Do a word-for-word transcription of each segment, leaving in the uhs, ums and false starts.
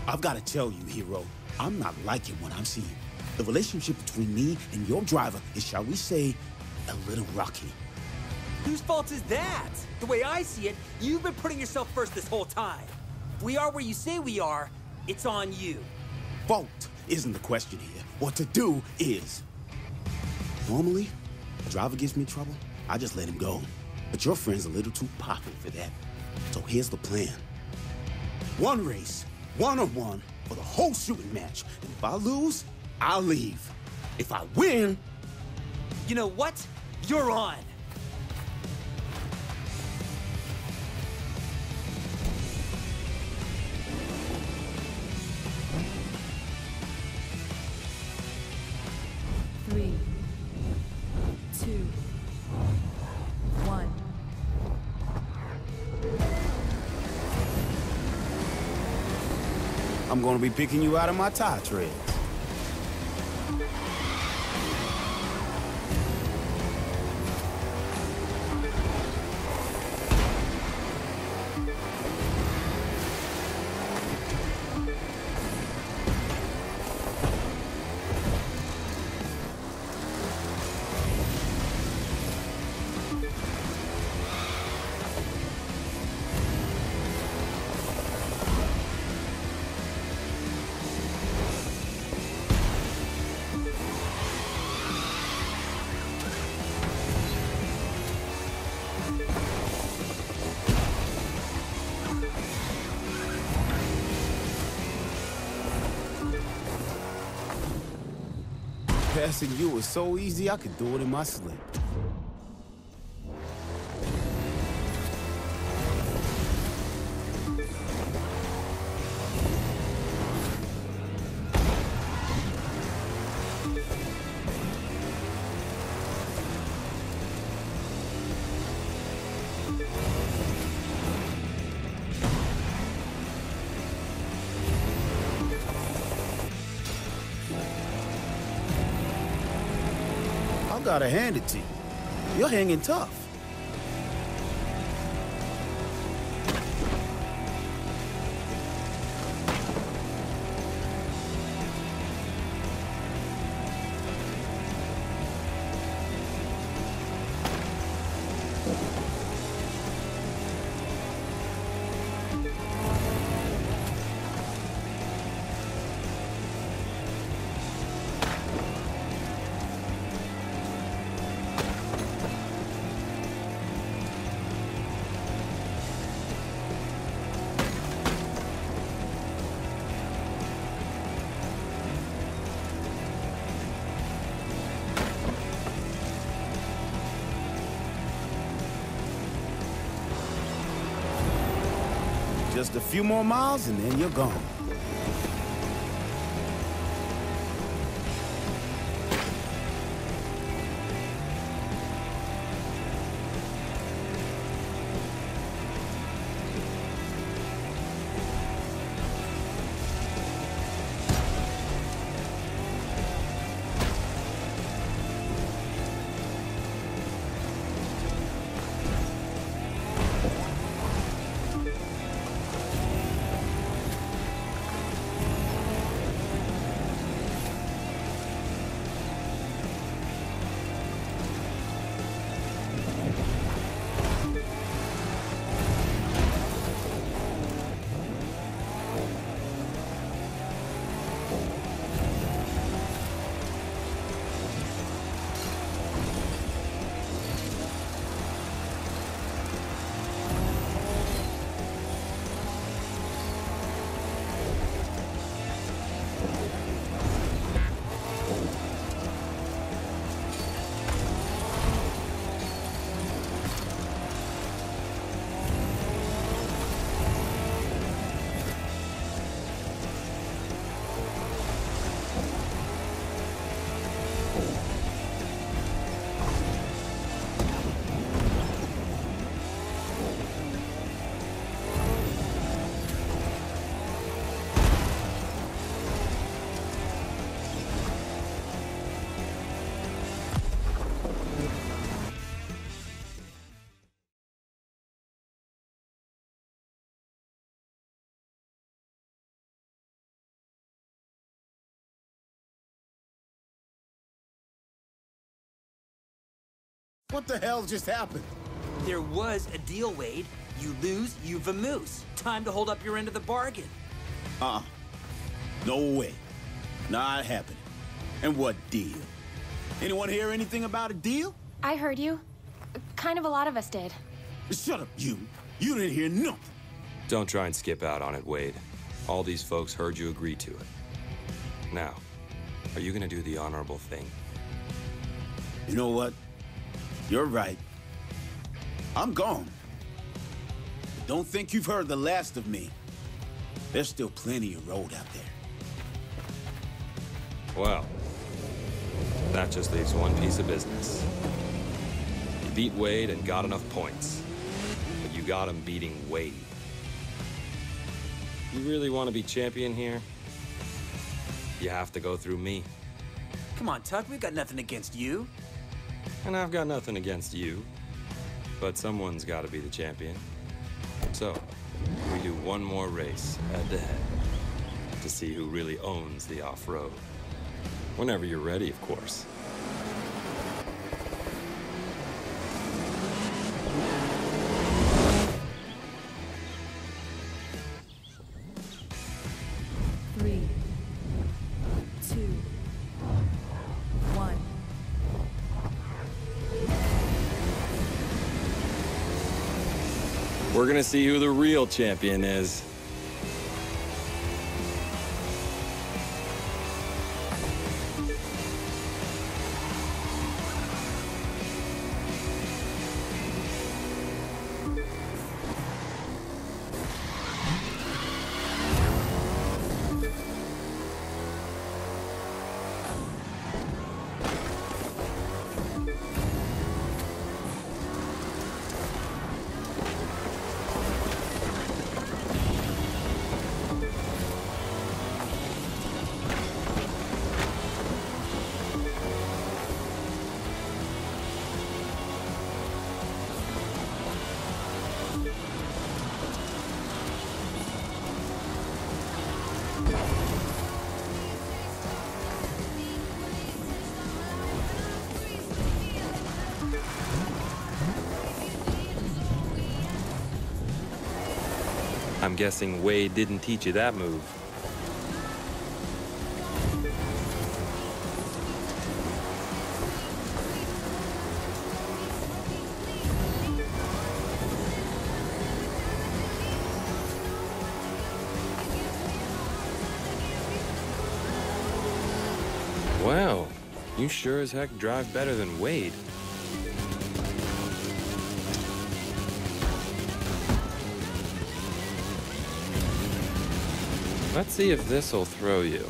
I've got to tell you, Hero, I'm not liking what I'm seeing. The relationship between me and your driver is, shall we say, a little rocky. Whose fault is that? The way I see it, you've been putting yourself first this whole time. If we are where you say we are, it's on you. Fault isn't the question here. What to do is. Normally, a driver gives me trouble, I just let him go. But your friend's a little too popular for that. So here's the plan. One race, one-on-one, for the whole shooting match. And if I lose, I'll leave. If I win... You know what? You're on. Three, two, one. I'm gonna be picking you out of my tire treads. Passing you was so easy, I could do it in my sleep. I gotta hand it to you. You're hanging tough. Just a few more miles and then you're gone. What the hell just happened? There was a deal, Wade. You lose, you vamoose. Time to hold up your end of the bargain. Uh-uh. No way. Not happening. And what deal? Anyone hear anything about a deal? I heard you. Kind of a lot of us did. Shut up, you. You didn't hear nothing. Don't try and skip out on it, Wade. All these folks heard you agree to it. Now, are you gonna do the honorable thing? You know what? You're right. I'm gone. But don't think you've heard the last of me. There's still plenty of road out there. Well, that just leaves one piece of business. You beat Wade and got enough points. But you got him beating Wade. You really want to be champion here? You have to go through me. Come on, Tuck, we've got nothing against you. And I've got nothing against you. But someone's got to be the champion. So, we do one more race, head-to-head, to see who really owns the off-road. Whenever you're ready, of course. Three, two, one. We're gonna see who the real champion is. I'm guessing Wade didn't teach you that move. Wow, you sure as heck drive better than Wade. Let's see if this'll throw you.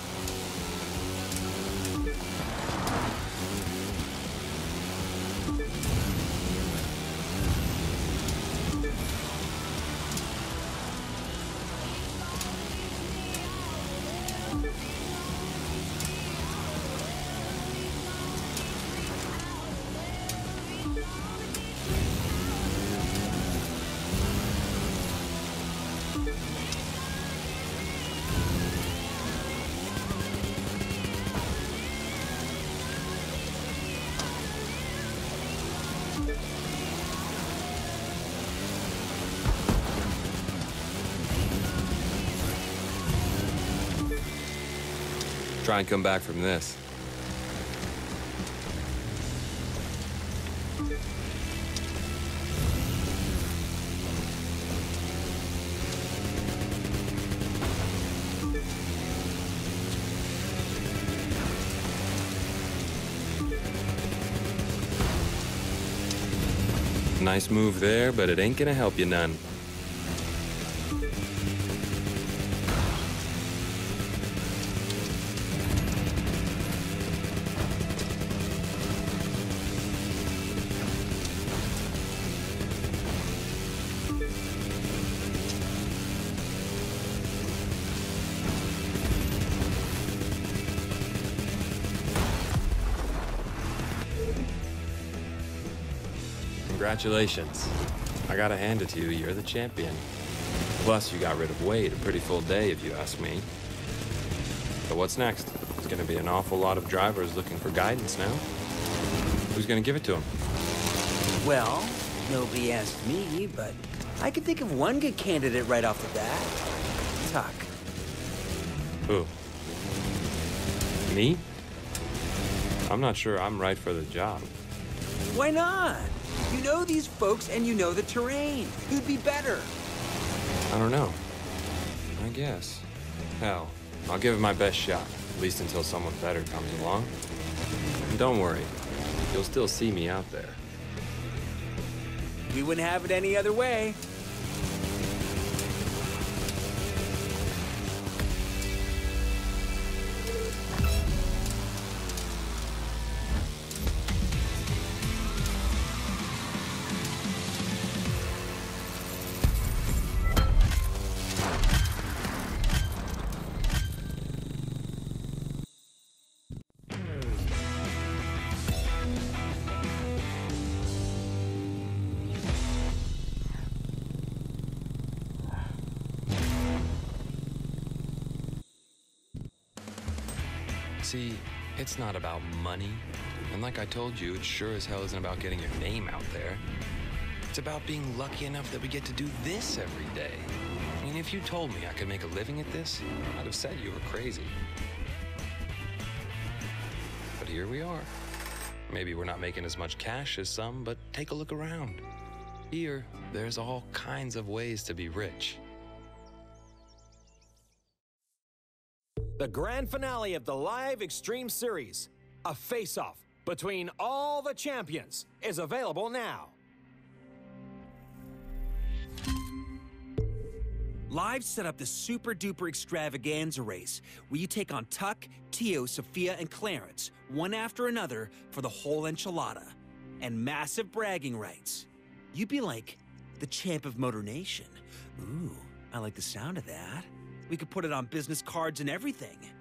Try and come back from this. Nice move there, but it ain't gonna help you none. Congratulations. I gotta hand it to you, you're the champion. Plus, you got rid of Wade, a pretty full day if you ask me. But what's next? There's gonna be an awful lot of drivers looking for guidance now. Who's gonna give it to them? Well, nobody asked me, but I could think of one good candidate right off the bat. Tuck. Who? Me? I'm not sure I'm right for the job. Why not? You know these folks and you know the terrain. Who'd be better? I don't know. I guess. Hell, I'll give it my best shot, at least until someone better comes along. And don't worry, you'll still see me out there. We wouldn't have it any other way. See, it's not about money. And like I told you, it sure as hell isn't about getting your name out there. It's about being lucky enough that we get to do this every day. I mean, if you told me I could make a living at this, I'd have said you were crazy. But here we are. Maybe we're not making as much cash as some, but take a look around. Here, there's all kinds of ways to be rich. The grand finale of the Live Extreme Series, a face-off between all the champions, is available now. Live set up the super duper extravaganza race where you take on Tuck, Tio, Sophia, and Clarence, one after another, for the whole enchilada. And massive bragging rights. You'd be like the champ of Motor Nation. Ooh, I like the sound of that. We could put it on business cards and everything.